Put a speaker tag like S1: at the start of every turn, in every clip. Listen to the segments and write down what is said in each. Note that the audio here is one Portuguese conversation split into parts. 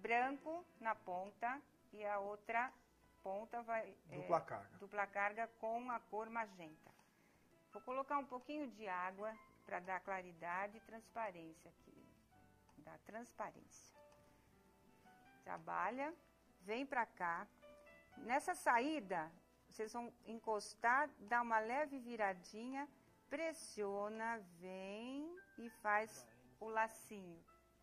S1: branco na ponta e a outra ponta vai... Dupla carga com a cor magenta. Vou colocar um pouquinho de água para dar claridade e transparência aqui. Dá transparência. Trabalha, vem para cá. Nessa saída, vocês vão encostar, dar uma leve viradinha, pressiona, vem e faz o lacinho.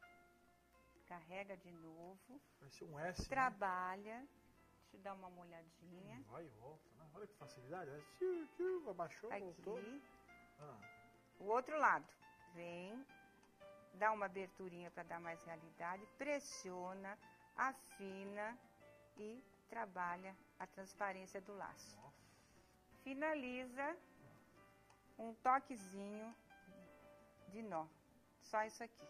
S1: Carrega de novo.
S2: Vai ser um S,
S1: trabalha. Né? Deixa eu dar uma molhadinha.
S2: Vai e volta, né? Olha que facilidade. Abaixou,
S1: aqui.
S2: Voltou.
S1: O outro lado. Vem, dá uma aberturinha para dar mais realidade, pressiona, afina e trabalha a transparência do laço.
S2: Nossa.
S1: Finaliza um toquezinho de nó. Só isso aqui.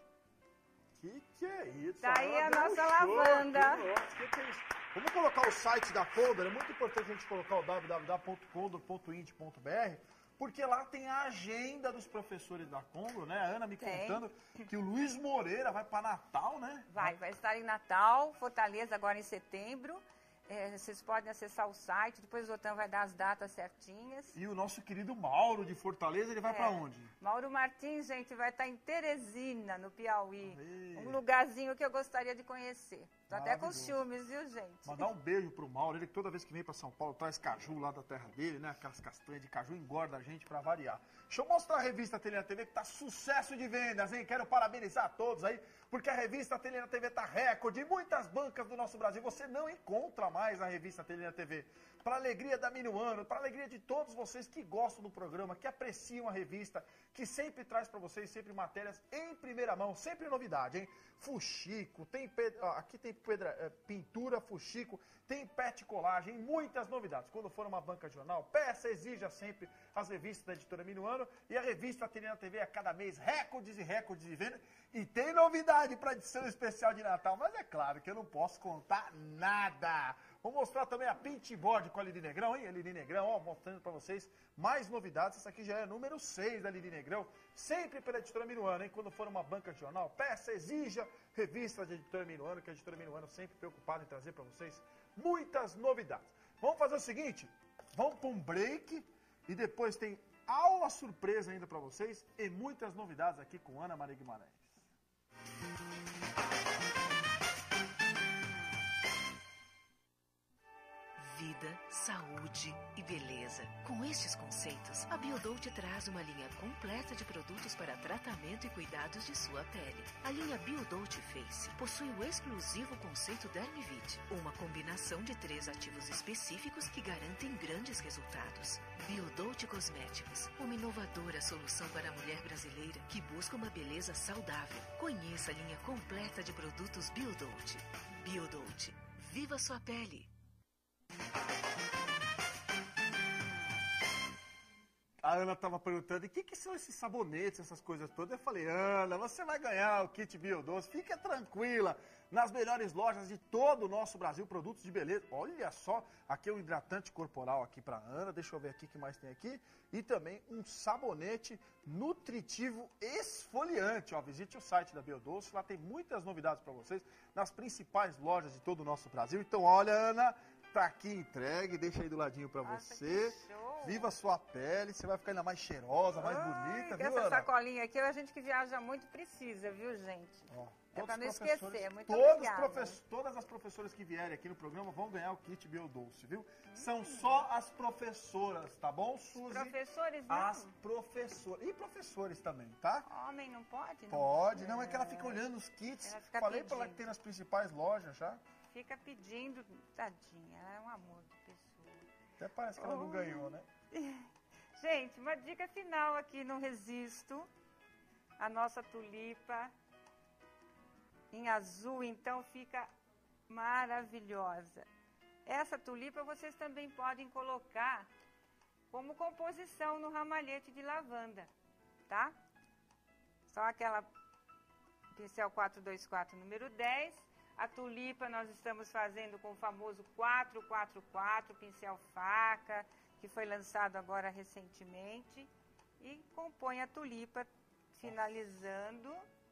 S2: Que é isso?
S1: Tá aí a nossa lavanda.
S2: Que é isso? Vamos colocar o site da Condor. É muito importante a gente colocar o www.condor.int.br, porque lá tem a agenda dos professores da Condor, né? A Ana me contando que o Luiz Moreira vai para Natal, né?
S1: Vai estar em Natal, Fortaleza, agora em setembro. Vocês podem acessar o site, depois o Otan vai dar as datas certinhas.
S2: E o nosso querido Mauro de Fortaleza, ele vai para onde?
S1: Mauro Martins, gente, vai estar em Teresina, no Piauí. Um lugarzinho que eu gostaria de conhecer. Tô até com ciúmes, viu, gente?
S2: Mandar um beijo pro Mauro, ele que toda vez que vem para São Paulo traz caju lá da terra dele, né? Aquelas castanhas de caju, engorda a gente para variar. Deixa eu mostrar a revista Ateliê na TV que tá sucesso de vendas, hein? Quero parabenizar a todos aí, porque a revista Ateliê na TV tá recorde. Em muitas bancas do nosso Brasil você não encontra mais a revista Ateliê na TV. Para alegria da Minuano, para alegria de todos vocês que gostam do programa, que apreciam a revista, que sempre traz para vocês sempre matérias em primeira mão, sempre novidade, hein? Fuxico, aqui tem pintura fuxico, tem pet colagem, muitas novidades. Quando for uma banca de jornal, peça, exija sempre as revistas da editora Minuano, e a revista Ateliê na TV a cada mês recordes e recordes de venda. E tem novidade para a edição especial de Natal, mas é claro que eu não posso contar nada. Vou mostrar também a Pintboard com a Lili Negrão, hein? A Lili Negrão, ó, mostrando para vocês mais novidades. Essa aqui já é número 6 da Lili Negrão, sempre pela editora Minuano, hein? Quando for uma banca de jornal, peça, exija revista da editora Minuano, que a editora Minuano sempre preocupada em trazer para vocês muitas novidades. Vamos fazer o seguinte, vamos para um break e depois tem aula surpresa ainda para vocês e muitas novidades aqui com Ana Maria Guimarães.
S3: Vida, saúde e beleza. Com estes conceitos, a Biodought traz uma linha completa de produtos para tratamento e cuidados de sua pele. A linha Biodought Face possui o exclusivo conceito Dermivit, uma combinação de 3 ativos específicos que garantem grandes resultados. Biodought Cosméticos, uma inovadora solução para a mulher brasileira que busca uma beleza saudável. Conheça a linha completa de produtos Biodought. Biodought, viva sua pele!
S2: A Ana estava perguntando, e o que são esses sabonetes, essas coisas todas? Eu falei, Ana, você vai ganhar o kit Biodoce, fica tranquila, nas melhores lojas de todo o nosso Brasil, produtos de beleza. Olha só, aqui é um hidratante corporal aqui para Ana, deixa eu ver aqui o que mais tem aqui. E também um sabonete nutritivo esfoliante. Ó, visite o site da Biodoce, lá tem muitas novidades para vocês, nas principais lojas de todo o nosso Brasil. Então, olha, Ana, tá aqui entregue, deixa aí do ladinho para você. Viva a sua pele, você vai ficar ainda mais cheirosa, mais bonita, viu,
S1: essa
S2: Ana?
S1: sacolinha aqui, a gente que viaja muito precisa, viu, gente?
S2: Ó,
S1: é pra não esquecer, muito
S2: todas as professoras que vierem aqui no programa vão ganhar o kit Biodoce, viu? São só as professoras, tá bom, Suzy?
S1: Professores não?
S2: As professoras. E professores também, tá?
S1: Homem não pode? Não?
S2: Pode, não, é que ela fica olhando os kits. Falei pra ela que tem nas principais lojas já.
S1: Fica pedindo, tadinha, ela é um amor de pessoa.
S2: Até parece que ela não ganhou, né?
S1: Gente, uma dica final aqui, não resisto. A nossa tulipa em azul, então, fica maravilhosa. Essa tulipa vocês também podem colocar como composição no ramalhete de lavanda, tá? Só aquela pincel 424 número 10. A tulipa nós estamos fazendo com o famoso 444, pincel faca, que foi lançado agora recentemente. E compõe a tulipa, finalizando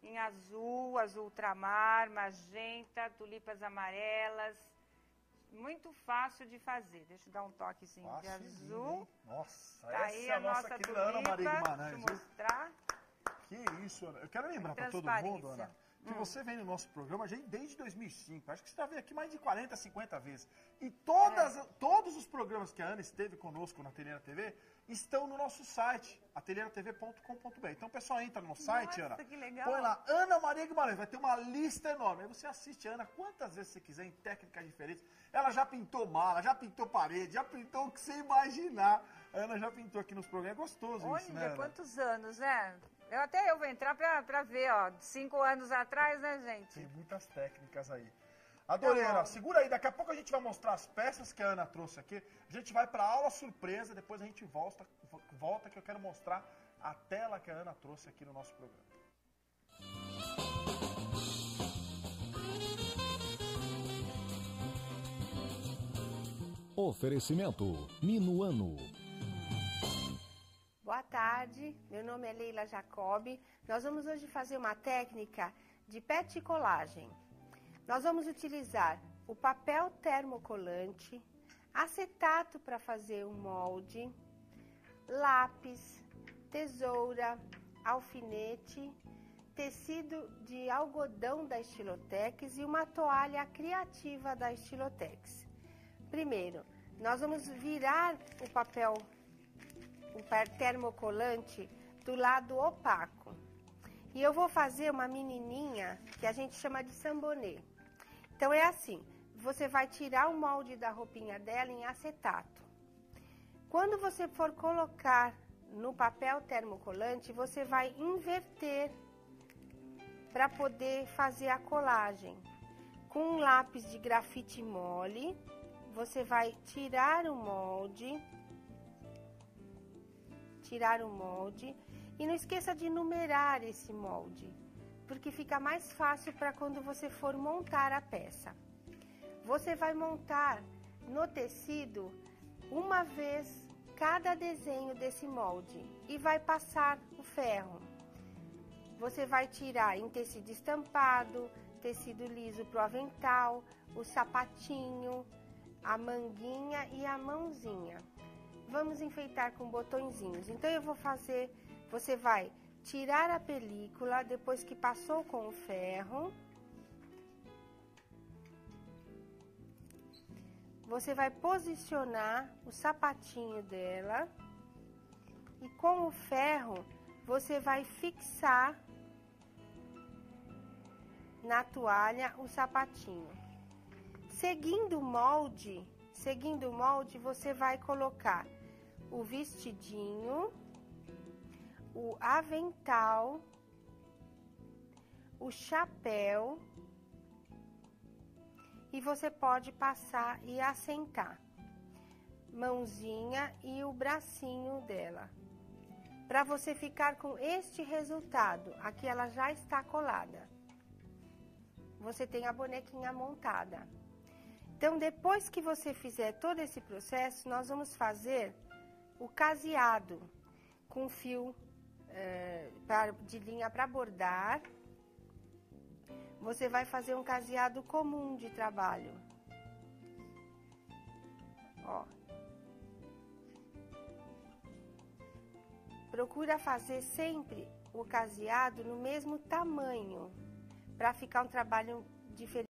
S1: em azul, azul ultramar, magenta, tulipas amarelas. Muito fácil de fazer. Deixa eu dar um toquezinho de azul.
S2: Hein? Nossa,
S1: tá
S2: essa
S1: aí
S2: é a nossa querida Ana Maria Guimarães.
S1: Deixa eu mostrar.
S2: Que isso, Ana. Eu quero lembrar para todo mundo, Ana, que você vem no nosso programa desde 2005. Acho que você já veio aqui mais de 40, 50 vezes. E todos os programas que a Ana esteve conosco na Ateliê TV estão no nosso site, atelieratv.com.br. Então o pessoal entra no site, Ana,
S1: que legal.
S2: põe lá, Ana Maria Guimarães, vai ter uma lista enorme. Aí você assiste a Ana quantas vezes você quiser, em técnicas diferentes. Ela já pintou mala, já pintou parede, já pintou o que você imaginar. A Ana já pintou aqui nos programas. É gostoso isso, né, Ana?
S1: Quantos anos, né? Eu vou entrar pra ver, ó, 5 anos atrás, né, gente?
S2: Tem muitas técnicas aí. Adorei, Ana. Segura aí, daqui a pouco a gente vai mostrar as peças que a Ana trouxe aqui. A gente vai pra aula surpresa, depois a gente volta que eu quero mostrar a tela que a Ana trouxe aqui no nosso programa.
S4: Oferecimento Minuano.
S5: Boa tarde, meu nome é Leila Jacobi. Nós vamos hoje fazer uma técnica de pet colagem. Nós vamos utilizar o papel termocolante, acetato para fazer o molde, lápis, tesoura, alfinete, tecido de algodão da Estilotex e uma toalha criativa da Estilotex. Primeiro, nós vamos virar o papel termocolante do lado opaco. E eu vou fazer uma menininha que a gente chama de sambonê. Então é assim, você vai tirar o molde da roupinha dela em acetato. Quando você for colocar no papel termocolante, você vai inverter para poder fazer a colagem. Com um lápis de grafite mole, você vai tirar o molde e não esqueça de numerar esse molde, porque fica mais fácil para quando você for montar a peça. Você vai montar no tecido uma vez cada desenho desse molde e vai passar o ferro. Você vai tirar em tecido estampado, tecido liso para o avental, o sapatinho, a manguinha e a mãozinha. Vamos enfeitar com botõezinhos. Então eu vou fazer, você vai tirar a película depois que passou com o ferro. Você vai posicionar o sapatinho dela e com o ferro você vai fixar na toalha o sapatinho. Seguindo o molde, você vai colocar o vestidinho, o avental, o chapéu e você pode passar e assentar mãozinha e o bracinho dela. Para você ficar com este resultado, aqui ela já está colada. Você tem a bonequinha montada. Então, depois que você fizer todo esse processo, nós vamos fazer o caseado com fio de linha para bordar. Você vai fazer um caseado comum de trabalho. Ó. Procura fazer sempre o caseado no mesmo tamanho, para ficar um trabalho diferente.